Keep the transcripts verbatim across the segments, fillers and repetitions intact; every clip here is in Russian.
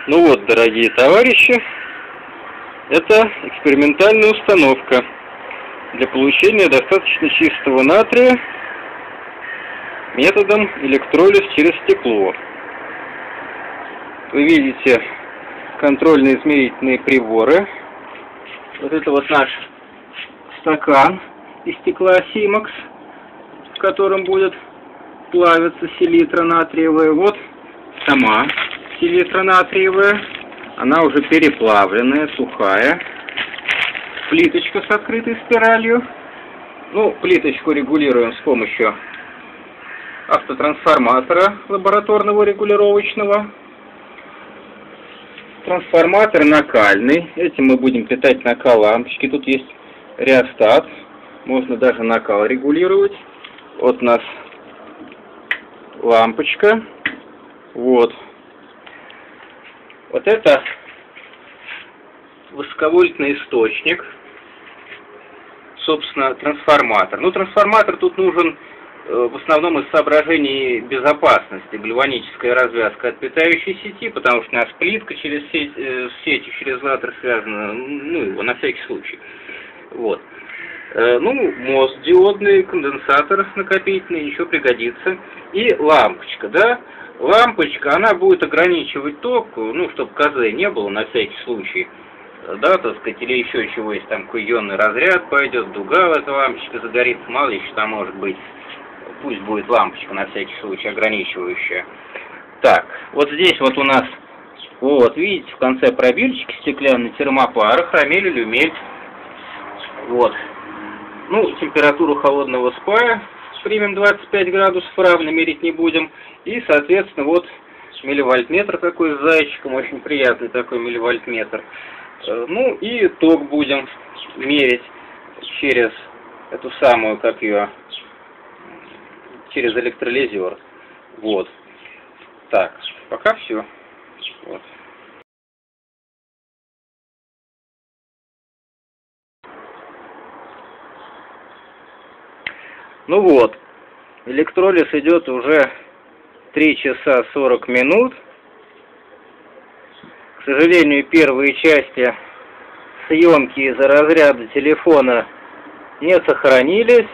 Ну вот, дорогие товарищи, это экспериментальная установка для получения достаточно чистого натрия методом электролиз через стекло. Вы видите контрольно-измерительные приборы. Вот это вот наш стакан из стекла Симакс, в котором будет плавиться селитра натриевая. Вот сама селитра натриевая. Она уже переплавленная, сухая. Плиточка с открытой спиралью. Ну, плиточку регулируем с помощью автотрансформатора лабораторного регулировочного. Трансформатор накальный. Этим мы будем питать накал лампочки. Тут есть реостат. Можно даже накал регулировать. Вот у нас лампочка. Вот. Вот это высоковольтный источник. Собственно, трансформатор. Ну, трансформатор тут нужен в основном из соображений безопасности, гальваническая развязка от питающей сети, потому что у нас плитка через сеть, э, с сетью через латер связана, ну, его на всякий случай. Вот. Э, ну, мост диодный, конденсатор накопительный, еще пригодится. И лампочка, да? Лампочка, она будет ограничивать ток, ну, чтобы КЗ не было на всякий случай. Да, так сказать, или еще чего, есть там какой ионный разряд пойдет, дуга в этой лампочке загорится, мало ли что там может быть. Пусть будет лампочка на всякий случай ограничивающая. Так, вот здесь вот у нас, вот, видите, в конце пробирчики стеклянный термопара, хромель, люмель. Вот. Ну, температуру холодного спая примем двадцать пять градусов, равно мерить не будем. И, соответственно, вот милливольтметр такой с зайчиком, очень приятный такой милливольтметр. Ну, и ток будем мерить через эту самую, как ее... через электролизер. Вот. Так, пока все. Вот. Ну вот, электролиз идет уже три часа сорок минут. К сожалению, первые части съемки из-за разряда телефона не сохранились.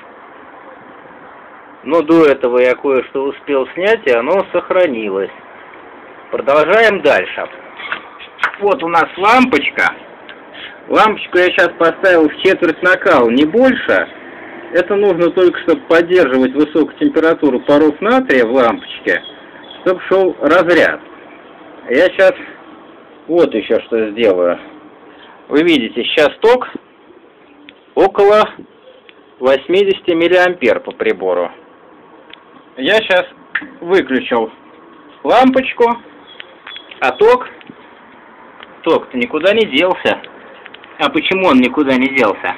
Но до этого я кое-что успел снять, и оно сохранилось. Продолжаем дальше. Вот у нас лампочка. Лампочку я сейчас поставил в четверть накал, не больше. Это нужно только, чтобы поддерживать высокую температуру паров натрия в лампочке, чтобы шел разряд. Я сейчас вот еще что сделаю. Вы видите, сейчас ток около восьмидесяти миллиампер по прибору. Я сейчас выключил лампочку, а ток, ток-то никуда не делся. А почему он никуда не делся?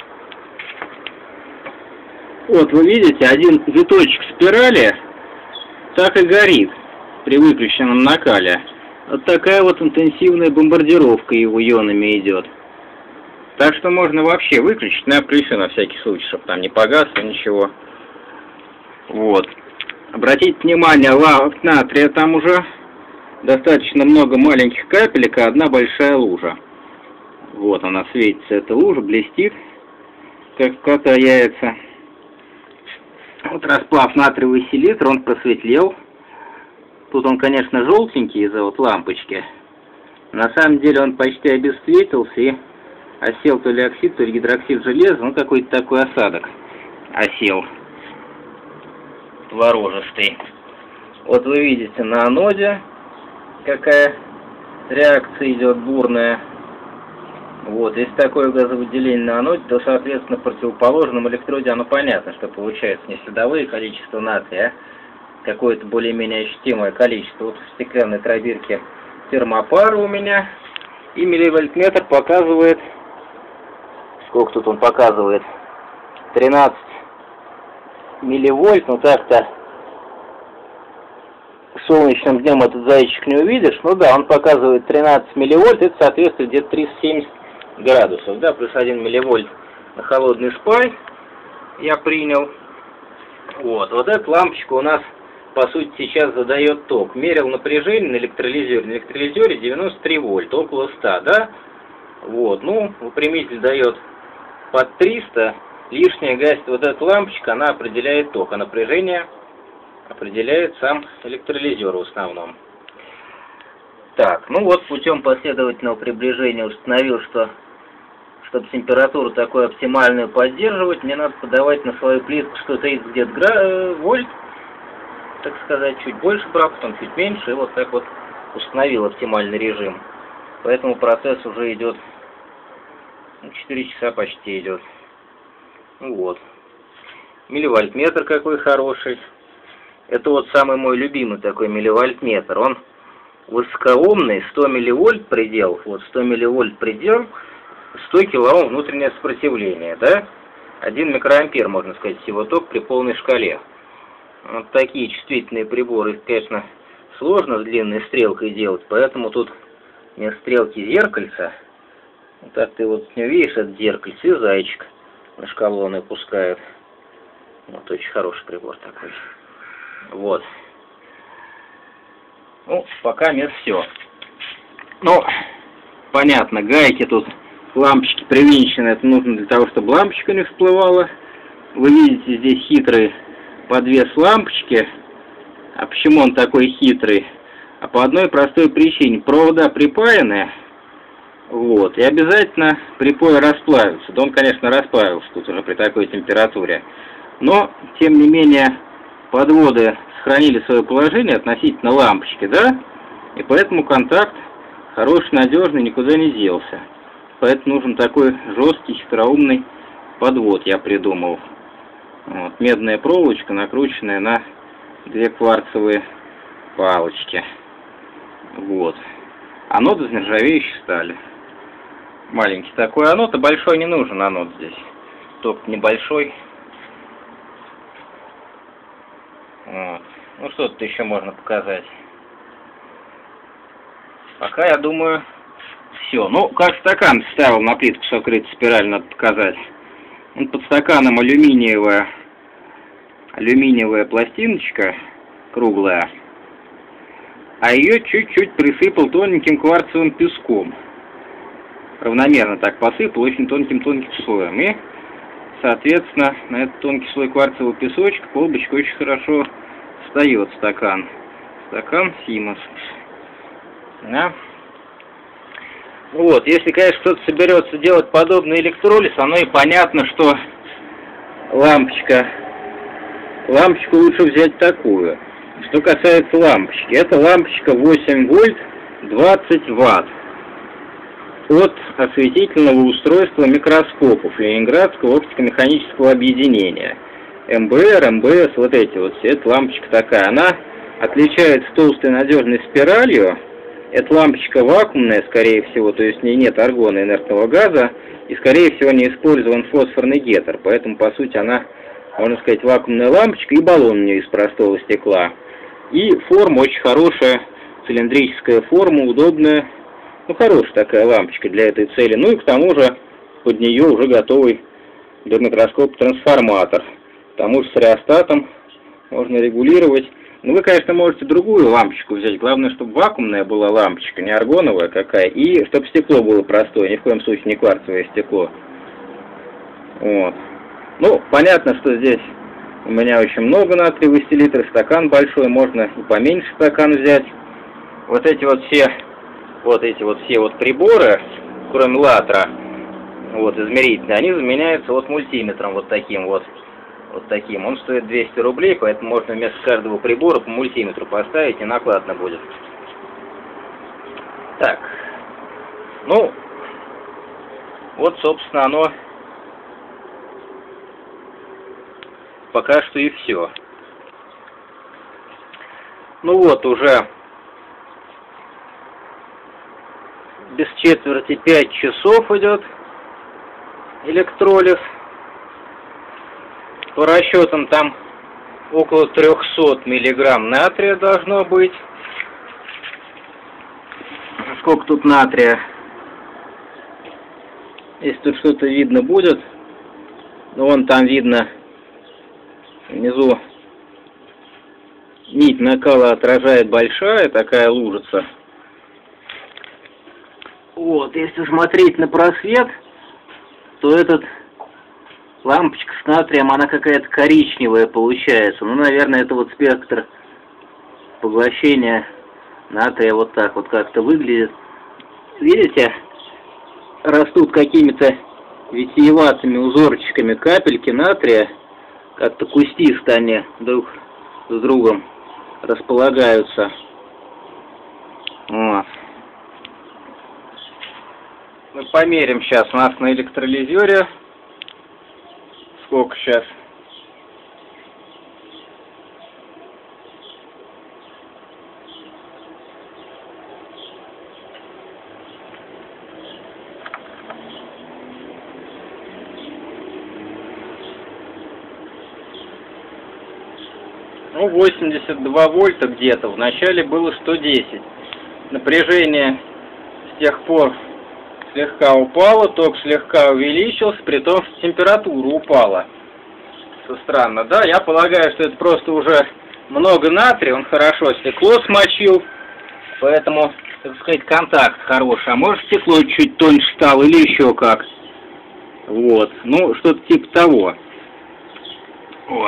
Вот вы видите, один виточек спирали так и горит при выключенном накале. Вот такая вот интенсивная бомбардировка его ионами идет. Так что можно вообще выключить на плюсе на всякий случай, чтобы там не погасло ничего. Вот. Обратите внимание, лак натрия там уже достаточно много маленьких капелек, а одна большая лужа. Вот она светится, эта лужа, блестит, как в кота яйца. Вот расплав натриевый селитр, он просветлел. Тут он, конечно, желтенький из-за вот лампочки. На самом деле он почти обесцветился и осел то ли оксид, то ли гидроксид железа, ну какой-то такой осадок осел. Творожистый. Вот вы видите на аноде, какая реакция идет бурная. Вот, если такое газовыделение на аноде, то, соответственно, в противоположном электроде оно понятно, что получается не следовые количества натрия, а какое-то более-менее ощутимое количество. Вот в стеклянной пробирке термопара у меня, и милливольтметр показывает, сколько тут он показывает, тринадцать милливольт, ну так-то солнечным днем этот зайчик не увидишь. Ну да, он показывает тринадцать милливольт, это соответствует где-то триста семьдесят градусов, да, плюс один милливольт на холодный спай я принял. Вот, вот эта лампочка у нас по сути, сейчас задает ток. Мерил напряжение на электролизере. На электролизере девяносто три вольта, около ста, да? Вот, ну, выпрямитель дает под триста. Лишняя гасит вот эта лампочка, она определяет ток. А напряжение определяет сам электролизер в основном. Так, ну вот путем последовательного приближения установил, что чтобы температуру такую оптимальную поддерживать, мне надо подавать на свою плитку сто тридцать где-то гра... вольт, так сказать, чуть больше брал, потом чуть меньше, и вот так вот установил оптимальный режим. Поэтому процесс уже идет, ну, четыре часа почти идет. Ну вот. Милливольтметр какой хороший. Это вот самый мой любимый такой милливольтметр. Он высокоомный, сто милливольт предел, вот сто милливольт предел, сто килоом внутреннее сопротивление, да? один микроампер, можно сказать, всего ток при полной шкале. Вот такие чувствительные приборы, конечно, сложно с длинной стрелкой делать, поэтому тут вместо стрелки зеркальца, вот так ты вот не видишь это зеркальце, и зайчик на шкалу он опускает. Вот очень хороший прибор такой. Вот. Ну, пока мест все. Ну, понятно, гайки тут, лампочки привинчены, это нужно для того, чтобы лампочка не всплывала. Вы видите здесь хитрый подвес лампочки. А почему он такой хитрый? А по одной простой причине. Провода припаяны, вот, и обязательно припой расплавится. Да он, конечно, расплавился тут уже при такой температуре. Но, тем не менее, подводы сохранили свое положение относительно лампочки, да? И поэтому контакт хороший, надежный, никуда не делся. Поэтому нужен такой жесткий, хитроумный подвод, я придумал. Вот, медная проволочка, накрученная на две кварцевые палочки. Вот. Анод из нержавеющей стали. Маленький такой анод, а большой не нужен анод здесь. Ток небольшой. Вот. Ну что тут еще можно показать? Пока, я думаю, все. Ну, как стакан ставил на плитку сокрытую спираль, надо показать. Вот под стаканом алюминиевая, алюминиевая пластиночка круглая, а ее чуть-чуть присыпал тоненьким кварцевым песком. Равномерно так посыпал, очень тонким-тонким слоем. И, соответственно, на этот тонкий слой кварцевого песочка колбочка очень хорошо встает стакан. Стакан Симос. Да? Вот, если, конечно, кто-то соберется делать подобный электролиз, оно и понятно, что лампочка, лампочку лучше взять такую. Что касается лампочки, это лампочка восемь вольт двадцать ватт от осветительного устройства микроскопов Ленинградского оптико-механического объединения. эм бэ эр, эм бэ эс, вот эти вот все, эта лампочка такая, она отличается толстой надежной спиралью. Эта лампочка вакуумная, скорее всего, то есть в ней нет аргона, инертного газа, и, скорее всего, не использован фосфорный гетер, поэтому, по сути, она, можно сказать, вакуумная лампочка, и баллон у нее из простого стекла. И форма очень хорошая, цилиндрическая форма, удобная, ну, хорошая такая лампочка для этой цели. Ну, и к тому же под нее уже готовый до микроскопа трансформатор. К тому же с реостатом можно регулировать. Ну, вы, конечно, можете другую лампочку взять. Главное, чтобы вакуумная была лампочка, не аргоновая какая. И чтобы стекло было простое, ни в коем случае не кварцевое стекло. Вот. Ну, понятно, что здесь у меня очень много натриевой селитры, стакан большой, можно и поменьше стакан взять. Вот эти вот все, вот эти вот все вот приборы, кроме латра, вот, измерительные, они заменяются вот мультиметром вот таким вот. Вот таким. Он стоит двести рублей, поэтому можно вместо каждого прибора по мультиметру поставить, и накладно будет. Так. Ну, вот, собственно, оно пока что и все. Ну вот, уже без четверти пять часов идет электролиз. По расчетам там около трёхсот миллиграмм натрия должно быть. Сколько тут натрия? Если тут что-то видно будет, ну вон там видно внизу нить накала отражает большая, такая лужица. Вот, если смотреть на просвет, то этот лампочка с натрием, она какая-то коричневая получается. Ну, наверное, это вот спектр поглощения натрия вот так вот как-то выглядит. Видите, растут какими-то витиеватыми узорчиками капельки натрия, как-то кустисто они друг с другом располагаются. Вот. Мы померим сейчас у нас на электролизере. Сколько сейчас? Ну, восемьдесят два вольта где-то. Вначале было сто десять. Напряжение с тех пор слегка упало, ток слегка увеличился, при том, что температура упала. Что странно, да? Я полагаю, что это просто уже много натрия, он хорошо стекло смочил, поэтому, так сказать, контакт хороший. А может, стекло чуть тоньше стало или еще как. Вот, ну, что-то типа того. Ой.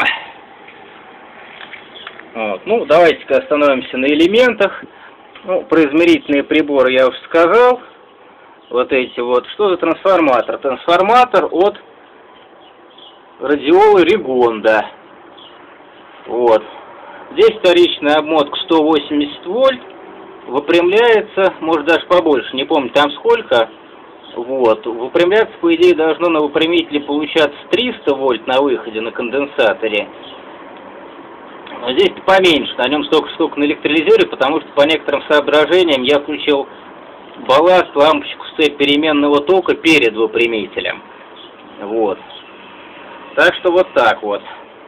Вот. Ну, давайте-ка остановимся на элементах. Ну, про измерительные приборы я уже сказал. Вот эти вот. Что за трансформатор? Трансформатор от радиолы Ригонда. Вот. Здесь вторичная обмотка сто восемьдесят вольт. Выпрямляется, может даже побольше, не помню там сколько. Вот. Выпрямляться, по идее, должно на выпрямителе получаться триста вольт на выходе, на конденсаторе. Но здесь поменьше, на нем столько штук на электролизере, потому что по некоторым соображениям я включил балласт, лампочку с цепь переменного тока перед выпрямителем. Вот. Так что вот так вот.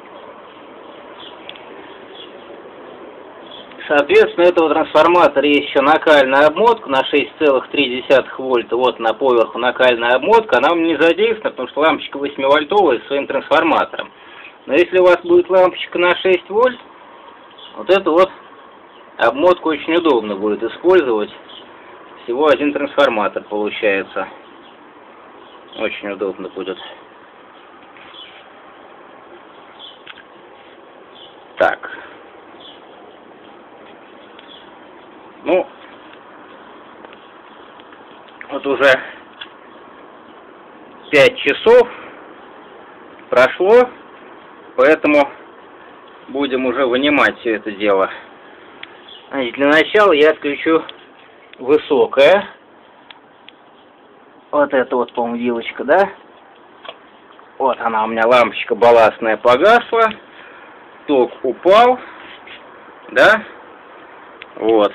Соответственно, этого трансформатора есть еще накальная обмотка на шесть целых три десятых вольта. Вот на поверху накальная обмотка. Она у меня не задействована, потому что лампочка восьмивольтовая с своим трансформатором. Но если у вас будет лампочка на шесть вольт, вот эту вот обмотку очень удобно будет использовать. Всего один трансформатор получается. Очень удобно будет. Так. Ну, вот уже пять часов прошло, поэтому будем уже вынимать все это дело. Значит, для начала я отключу высокое. Вот это вот, по-моему, вилочка, да? Вот она у меня, лампочка балластная погасла. Ток упал. Да? Вот.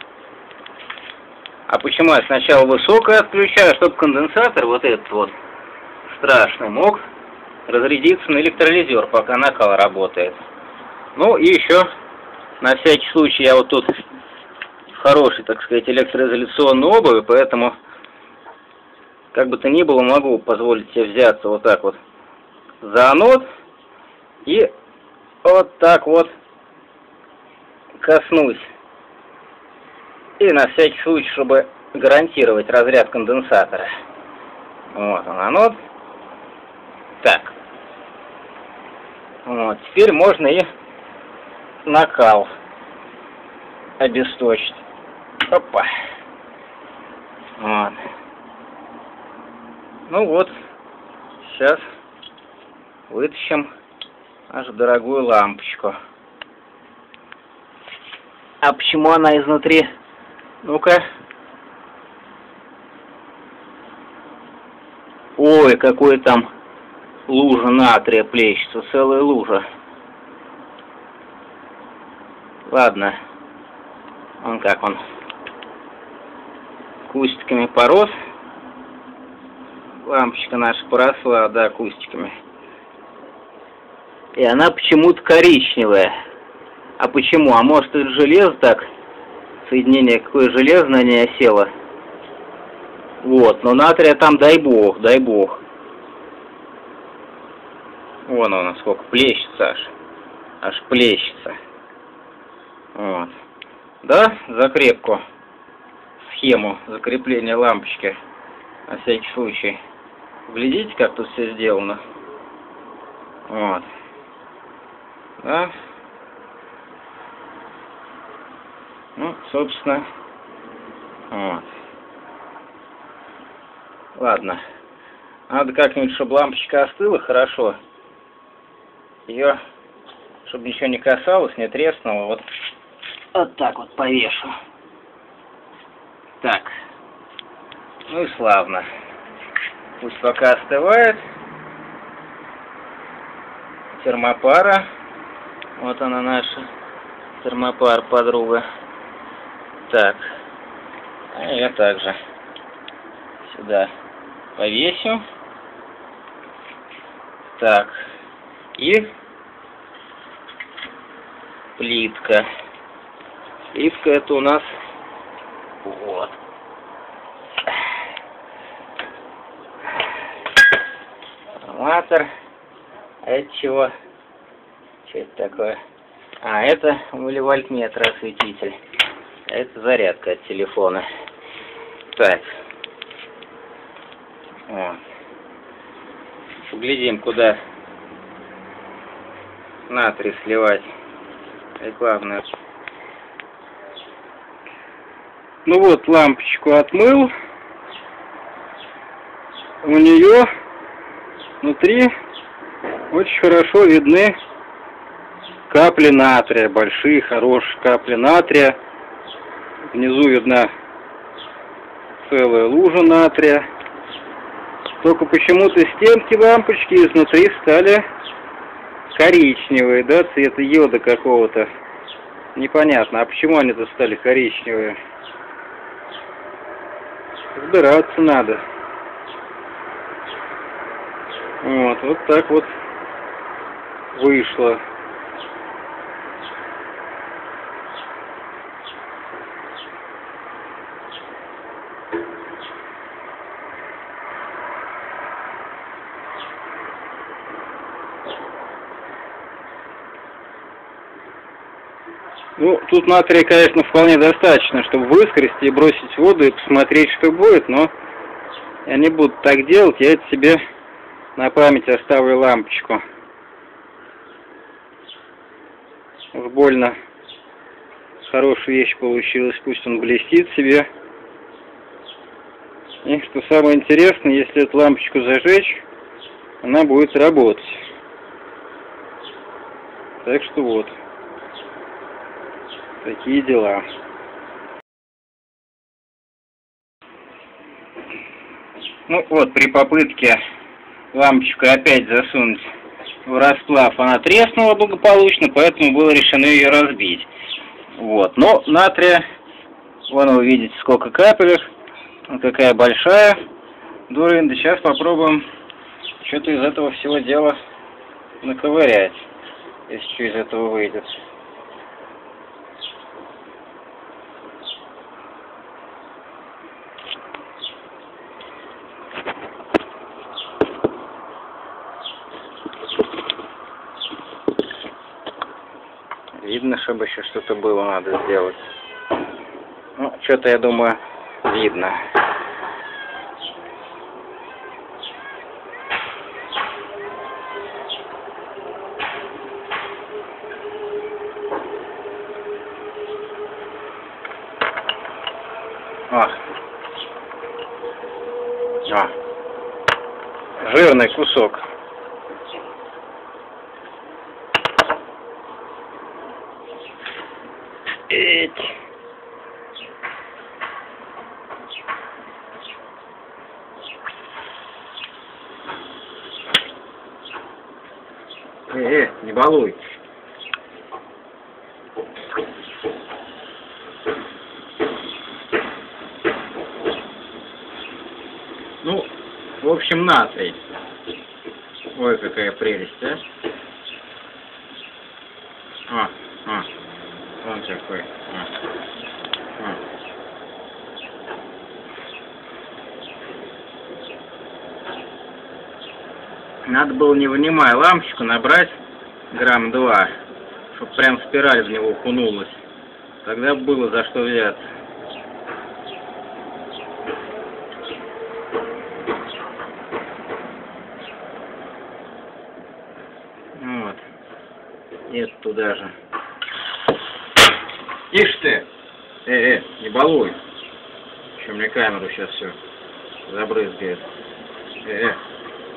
А почему я сначала высокое отключаю, чтобы конденсатор, вот этот вот страшный, мог разрядиться на электролизер, пока накал работает. Ну и еще, на всякий случай, я вот тут хороший, так сказать, электроизоляционной обуви, поэтому, как бы то ни было, могу позволить себе взяться вот так вот за анод и вот так вот коснусь. И на всякий случай, чтобы гарантировать разряд конденсатора. Вот он, анод. Так. Вот, теперь можно и накал обесточить. Опа. Вот. Ну вот, сейчас вытащим нашу дорогую лампочку. А почему она изнутри? Ну-ка. Ой, какой там лужа натрия плещется, целая лужа. Ладно. Вон как он. Кустиками порос. Лампочка наша поросла, да, кустиками. И она почему-то коричневая. А почему? А может, это железо так? Соединение какое железо на ней осело. Вот, но натрия там, дай бог, дай бог. Вон он, сколько плещется аж. Аж плещется. Вот. Да, закрепку, схему закрепления лампочки, на всякий случай. Глядите, как тут все сделано. Вот. Да. Ну, собственно, вот. Ладно. Надо как-нибудь, чтобы лампочка остыла хорошо. Ее, чтобы ничего не касалось, не треснуло. Вот, вот так вот повешу. Так. Ну и славно. Пусть пока остывает. Термопара. Вот она наша термопар подруга. Так. А я также сюда повесю. Так. И плитка. Плитка это у нас вот. Форматор. А это чего? Что это такое? А, это милливольтметр осветитель. А это зарядка от телефона. Так. Вот. Поглядим, куда натрий сливать. И главное. Ну вот, лампочку отмыл. У нее внутри очень хорошо видны капли натрия, большие, хорошие капли натрия. Внизу видна целая лужа натрия. Только почему-то стенки лампочки изнутри стали коричневые, да, цвета йода какого-то. Непонятно, а почему они-то стали коричневые? Разбираться надо. Вот, вот так вот вышло. Ну, тут натрия, конечно, вполне достаточно, чтобы выскрести и бросить в воду и посмотреть, что будет, но я не буду так делать, я это себе на память оставлю лампочку. Уж больно хорошая вещь получилась, пусть он блестит себе. И что самое интересное, если эту лампочку зажечь, она будет работать. Так что вот. Такие дела. Ну вот, при попытке лампочку опять засунуть в расплав, она треснула благополучно, поэтому было решено ее разбить. Вот, но натрия, вон вы видите, сколько капелек, какая большая дурында. Сейчас попробуем что-то из этого всего дела наковырять, если что из этого выйдет. Видно, чтобы еще что-то было, надо сделать. Ну, что-то, я думаю, видно. О. О. Жирный кусок. Эть. Э, э, не балуй. Ну, в общем, натрий. Ой, какая прелесть, а? А, а. Вон какой. А. А. Надо было, не вынимая лампочку, набрать грамм два, чтобы прям спираль в него окунулась. Тогда было за что взяться. Вот. Нет, туда же. Тише ты! Э, э, не балуй. Еще мне камеру сейчас все забрызгает. Э, э.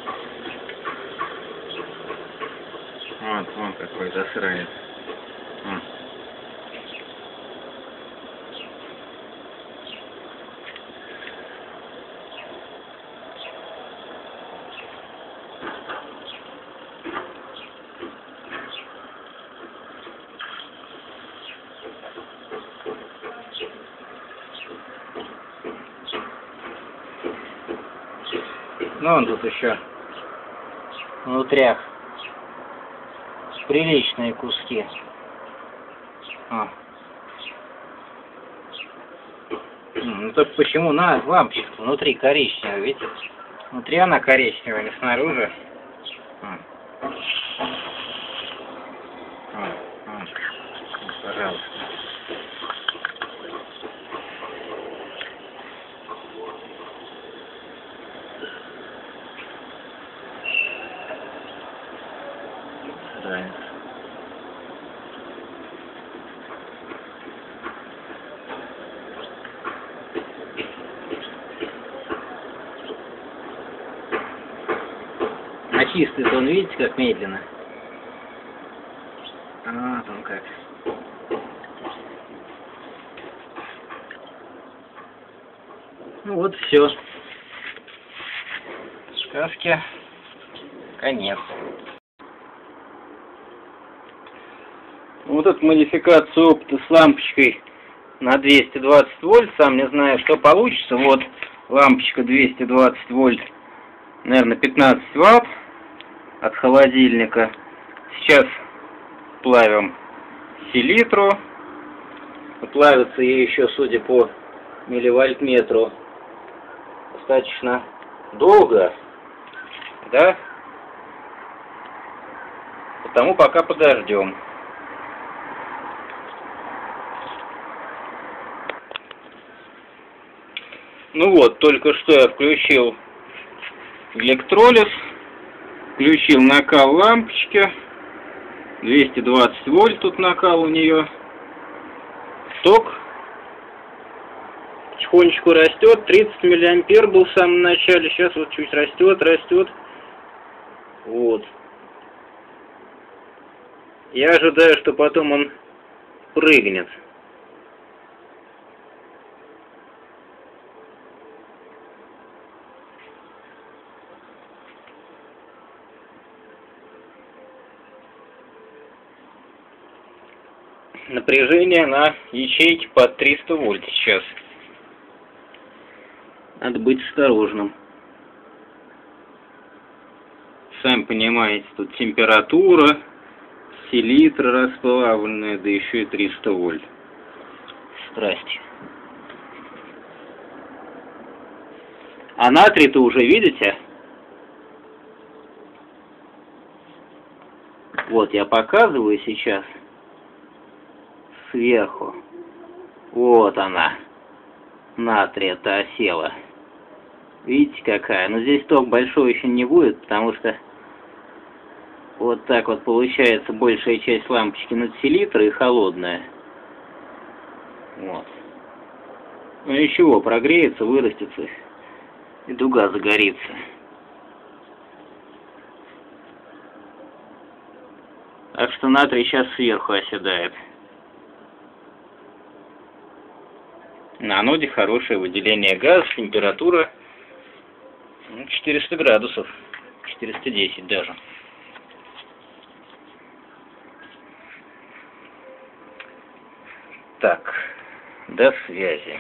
Вот, вон какой засранец. Вон. Ну, он тут еще внутрях приличные куски. А. Ну так почему на лампочка внутри коричневая, видите? Внутри она коричневая, не снаружи. А. А. А. Пожалуйста. Да. А чистый-то он, видите, как медленно? А, там как. Ну вот все. Сказки. Конец. Вот эту модификацию опыта с лампочкой на двести двадцать вольт, сам не знаю, что получится. Вот лампочка двести двадцать вольт, наверное, пятнадцать ватт от холодильника. Сейчас плавим селитру. Плавится ей еще, судя по милливольтметру, достаточно долго, да? Потому пока подождем. Ну вот, только что я включил электролиз, включил накал лампочки, двести двадцать вольт тут накал у нее. Ток потихонечку растет, тридцать миллиампер был в самом начале, сейчас вот чуть растет, растет. Вот. Я ожидаю, что потом он прыгнет. Напряжение на ячейке под триста вольт сейчас. Надо быть осторожным. Сами понимаете, тут температура, селитра расплавленная, да еще и триста вольт. Страсти. А натрий-то уже видите? Вот я показываю сейчас. Сверху. Вот она. Натрия-то осела. Видите какая? Но здесь ток большой еще не будет, потому что вот так вот получается большая часть лампочки над селитрой и холодная. Вот. Ну ничего, прогреется, вырастется и дуга загорится. Так что натрий сейчас сверху оседает. На аноде хорошее выделение газа, температура четыреста градусов, четыреста десять даже. Так, до связи.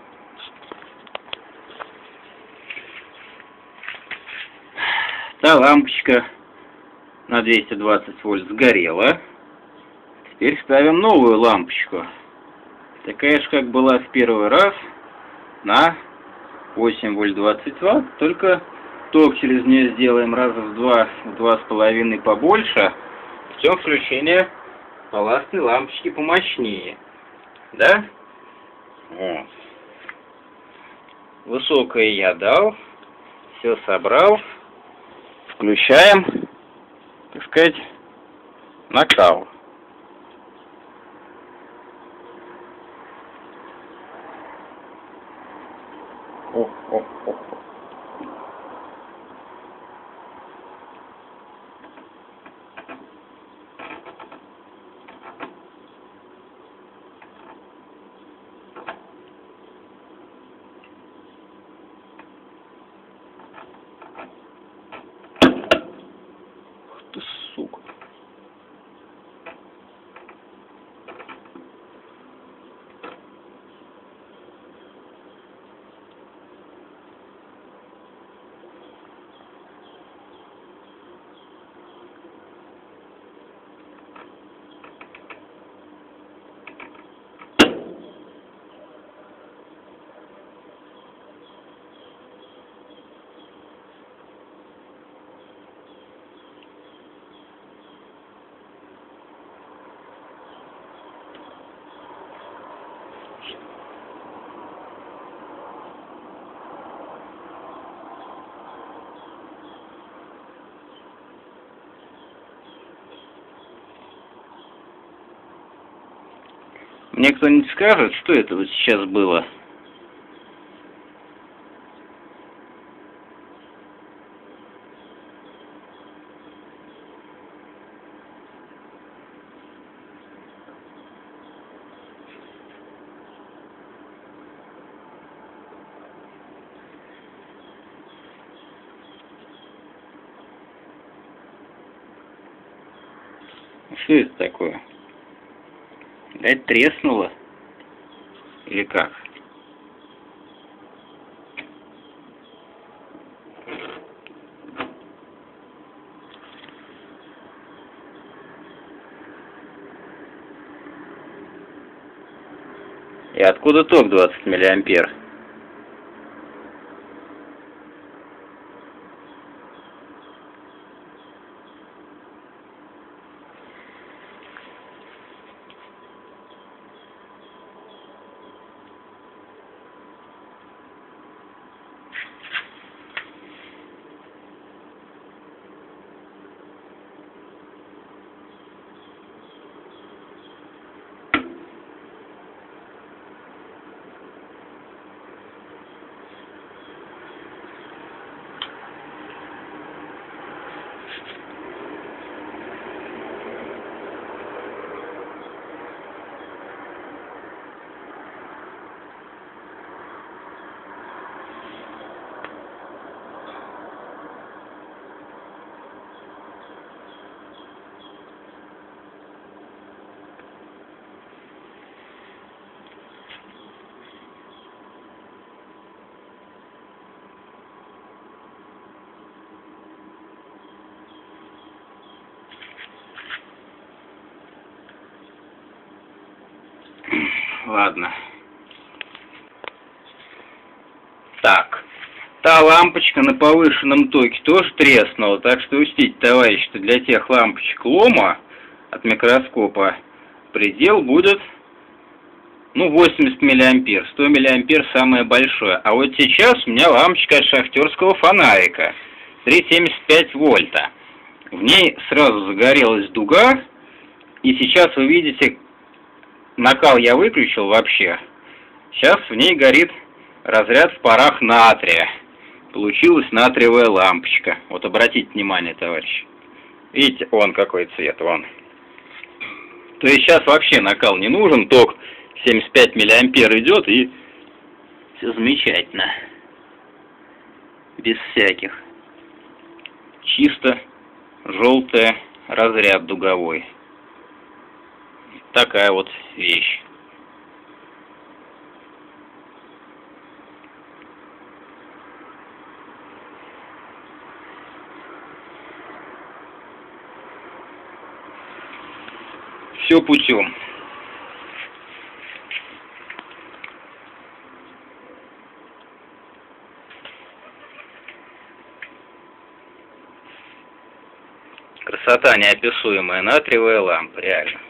Та лампочка на двести двадцать вольт сгорела. Теперь ставим новую лампочку. Такая же, как была в первый раз, на восемь вольт двадцать ватт, только ток через нее сделаем раза в два, в два с половиной побольше, причем включение балластной лампочки помощнее. Да? Вот. Высокое я дал. Все собрал. Включаем, так сказать, накал. О, о, о. Ты, сука. Мне кто-нибудь скажет, что это вот сейчас было? Что это такое? Это треснуло? Или как? И откуда ток двадцать миллиампер? Ладно. Так. Та лампочка на повышенном токе тоже треснула, так что учтите, товарищи, что для тех лампочек лома от микроскопа предел будет, ну, восемьдесят миллиампер, сто миллиампер самое большое. А вот сейчас у меня лампочка от шахтерского фонарика, три семьдесят пять вольта. В ней сразу загорелась дуга, и сейчас вы видите, накал я выключил вообще. Сейчас в ней горит разряд в парах натрия. Получилась натриевая лампочка. Вот обратите внимание, товарищи. Видите, вон какой цвет, вон. То есть сейчас вообще накал не нужен, ток семьдесят пять миллиампер идет, и все замечательно. Без всяких. Чисто желтый разряд дуговой. Такая вот вещь. Все путем. Красота неописуемая, натриевая лампа, реально.